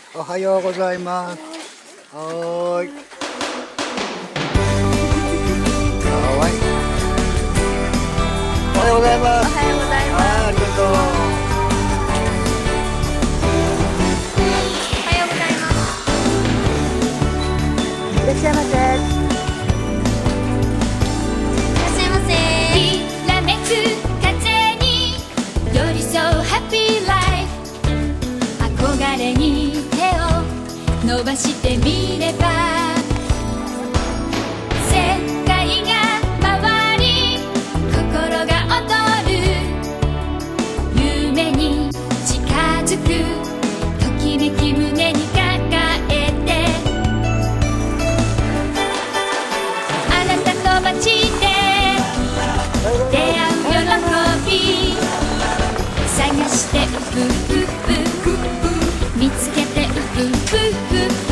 おはようございます。はーい。かわいい。おはようございます。 おはようございます。 ありがとう。 おはようございます。いらっしゃいませ。いらっしゃいませ。 きらめく風に寄り添うハッピーライフ、憧れに手を伸ばしてみれば、世界が回り心が躍る、夢に近づくときめき胸に抱えて、あなたと街で出会う喜び探してウフフフ見つけてウフフフ